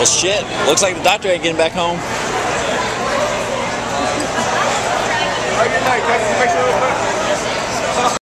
Well, shit. Looks like the doctor ain't getting back home. Good night.